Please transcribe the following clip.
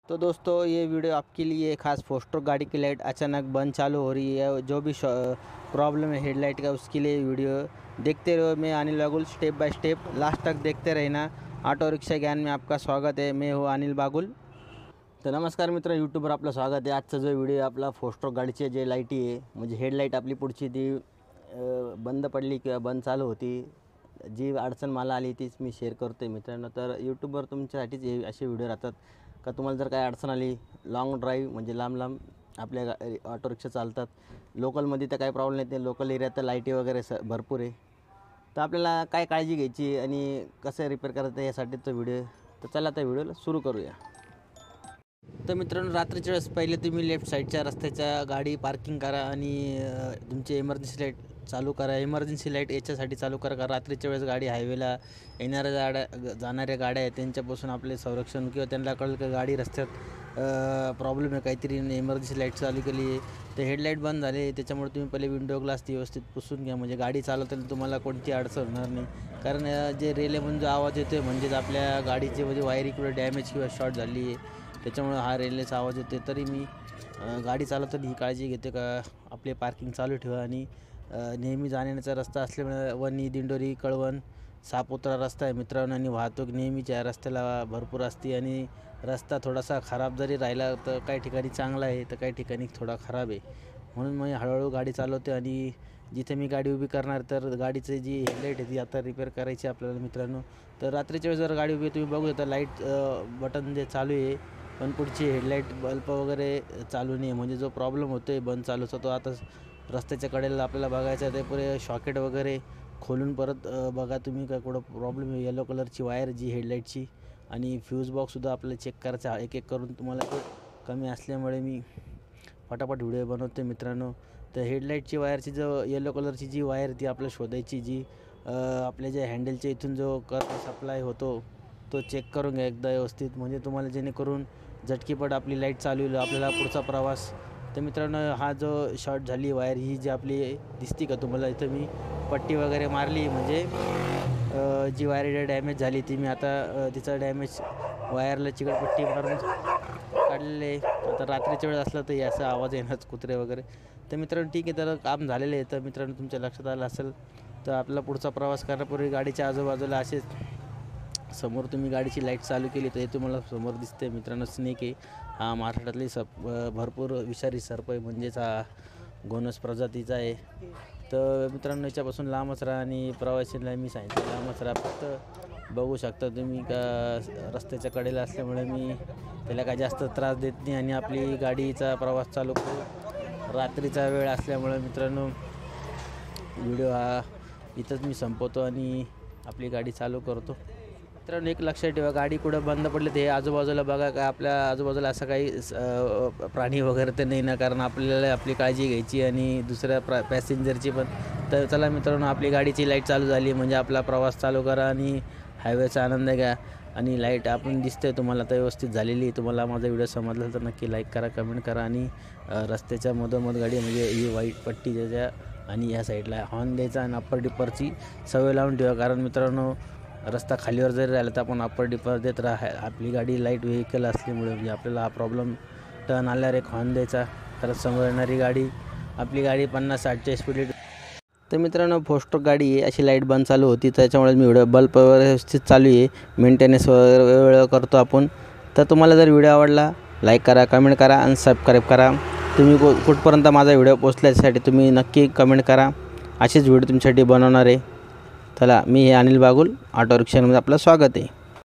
तो दोस्तों ये वीडियो आपके लिए खास फोस्टर गाड़ी की लाइट अचानक बंद चालू हो रही है, जो भी प्रॉब्लम है हेडलाइट का उसके लिए वीडियो देखते रहो। मैं Anil Bagul, step by step last तक देखते रहना। ऑटो रिक्षा ज्ञान में आपका स्वागत है। मैं हूँ अनिल बागुल। तर नमस्कार मित्र, यूट्यूबवर आपलं स्वागत आहे। आजचा जो व्हिडिओ आपला फोस्टर गाडीचे जे लाईटी आहे, म्हणजे हेडलाईट आपली पुढची ती बंद पडली किंवा बंद चालू होती, जी अडचण मला आली तीच मी शेअर करतो आहे मित्रांनो। तर यूट्यूबवर तुमच्यासाठीच हे असे व्हिडिओ राहतात का तुम्हाला जर काय अडचण आली, लॉंग ड्राईव्ह म्हणजे लांब लांब आपल्या ऑटो रिक्षा चालतात, लोकलमध्ये तर काही प्रॉब्लेम येत नाही, लोकल एरियात तर लाईटी वगैरे भरपूर आहे। तर आपल्याला काय काळजी घ्यायची आणि कसं रिपेअर करायचं यासाठीचा व्हिडिओ। तर चला आता व्हिडिओला सुरू करूया। तर मित्रांनो, रात्रीच्या वेळेस पहिले तुम्ही लेफ्ट साईडच्या रस्त्याच्या गाडी पार्किंग करा आणि तुमची इमर्जन्सी लाईट चालू करा। इमर्जन्सी लाईट याच्यासाठी चालू करा का रात्रीच्या वेळेस गाडी हायवेला येणाऱ्या गाड्या जाणाऱ्या गाड्या आहेत त्यांच्यापासून आपले संरक्षण, किंवा त्यांना कळलं की गाडी रस्त्यात प्रॉब्लेम आहे काहीतरी, इमर्जन्सी लाईट चालू केली आहे तर हेडलाईट बंद झाले, त्याच्यामुळे तुम्ही पहिले विंडो ग्लास ती व्यवस्थित पुसून घ्या, म्हणजे गाडी चालवताना तुम्हाला कोणती अडचण होणार नाही। कारण जे रेलेमधून जो आवाज येतो म्हणजेच आपल्या गाडीची म्हणजे वायर इकडे डॅमेज किंवा शॉर्ट झाली आहे, त्याच्यामुळे हा रेल्वेचा आवाज येते। तरी मी गाडी चालवताना ही काळजी घेते का आपले पार्किंग चालू ठेवा आणि नेहमी जाण्याचा रस्ता असल्यामुळे वणी, दिंडोरी, कळवण, सापोत्रा रस्ता आहे मित्रांनो, आणि वाहतूक नेहमीच्या रस्त्याला भरपूर असते आणि रस्ता थोडासा खराब जरी राहिला तर काही ठिकाणी चांगला आहे तर काही ठिकाणी थोडा खराब आहे। म्हणून मी हळूहळू गाडी चालवते आणि जिथे मी गाडी उभी करणार तर गाडीची जी हेडलाईट आहे ती आता रिपेअर करायची आपल्याला मित्रांनो। तर रात्रीच्या वेळेस जर गाडी उभी तुम्ही बघू शकता लाईट बटन जे चालू आहे, पण पुढची हेडलाईट बल्ब वगैरे चालू नाही, म्हणजे जो प्रॉब्लेम होतो आहे बंद चालूचा तो आता रस्त्याच्या कडेला आपल्याला बघायचा आहे। ते पुरे शॉकेट वगैरे खोलून परत बघा तुम्ही का कुठं प्रॉब्लेम आहे। येलो कलरची वायर जी हेडलाईटची आणि फ्यूज बॉक्ससुद्धा आपल्याला चेक करायचा एक एक करून, तुम्हाला कमी असल्यामुळे मी फटाफट व्हिडिओ बनवतो मित्रांनो। तर हेडलाईटची वायरची जो येलो कलरची जी वायर ती आपल्याला शोधायची, जी आपल्या ज्या हँडलच्या इथून जो करंट सप्लाय होतो तो चेक करून घ्या एकदा व्यवस्थित, म्हणजे तुम्हाला जेणेकरून झटकीपट आपली लाईट चालू होईल आपल्याला पुढचा प्रवास। तर मित्रांनो, हा जो शॉर्ट झाली वायर ही जी आपली दिसती का तुम्हाला, इथं मी पट्टी वगैरे मारली, म्हणजे जी वायर डॅमेज झाली ती मी आता तिचा डॅमेज वायरला चिकटपट्टी मारून काढलेले आहे। आता रात्रीच्या वेळ असला तर याचा आवाज येणारच, कुत्रे वगैरे। तर मित्रांनो ठीक आहे, तर काम झालेलं आहे। तर मित्रांनो तुमच्या लक्षात आलं असेल तर आपला पुढचा प्रवास करण्यापूर्वी गाडीच्या आजूबाजूला असेच समोर तुम्ही गाडीची लाईट चालू केली तर हे तुम्हाला समोर दिसते मित्रांनो स्नेक आहे। हा महाराष्ट्रातली भरपूर विषारी सर्प आहे, म्हणजेच हा गोनस प्रजातीचा आहे। तर मित्रांनो याच्यापासून लांबच राहा आणि प्रवासीला मी सांगितलं लांबच राहा। फक्त बघू शकता तुम्ही का रस्त्याच्या कडेला असल्यामुळे मी त्याला काय जास्त त्रास देत नाही आणि आपली गाडीचा प्रवास चालू करू। रात्रीचा वेळ असल्यामुळे मित्रांनो व्हिडिओ हा इथंच मी संपवतो आणि आपली गाडी चालू करतो। मित्रांनो एक लक्षात ठेवा, गाडी कुठं बंद पडली ते आजूबाजूला बघा का आपल्या आजूबाजूला असं काही प्राणी वगैरे तर नाही ना, कारण आपल्याला आपली काळजी घ्यायची आणि दुसऱ्या पॅसेंजरची पण। तर चला मित्रांनो, आपली गाडीची लाईट चालू झाली म्हणजे आपला प्रवास चालू करा आणि हायवेचा आनंद घ्या। आणि लाईट आपण दिसते तुम्हाला तर व्यवस्थित झालेली। तुम्हाला माझा व्हिडिओ समजला तर नक्की लाईक करा, कमेंट करा आणि रस्त्याच्या मधोमध गाडी म्हणजे ही वाईट पट्टी ज्याच्या आणि या साईडला हॉर्न द्यायचा आणि अप्पर डिपरची सवय लावून ठेवा, कारण मित्रांनो रस्ता खालीवर जरी राहिला तर आपण अप्पर डिपर देत राहा। आपली गाडी लाईट व्हेकल असल्यामुळे म्हणजे आपल्याला हा प्रॉब्लेम टर्न आल्यावर एक हॉर्न द्यायचा, तर समोर येणारी गाडी आपली गाडी 50-60च्या स्पीडीत। तर मित्रांनो फोस्टर गाडी आहे अशी लाईट बंद चालू होती, त्याच्यामुळे मी व्हिडिओ बल्ब व्यवस्थित चालू आहे, मेंटेनन्स वगैरे वेळ करतो आपण। तर तुम्हाला जर व्हिडिओ आवडला लाईक करा, कमेंट करा आणि सबस्क्राईब करा। तुम्ही कुठपर्यंत माझा व्हिडिओ पोचल्यासाठी तुम्ही नक्की कमेंट करा, असेच व्हिडिओ तुमच्यासाठी बनवणार आहे। चला, मी हे अनिल बागुल, ऑटो रिक्षामध्ये आपलं स्वागत आहे।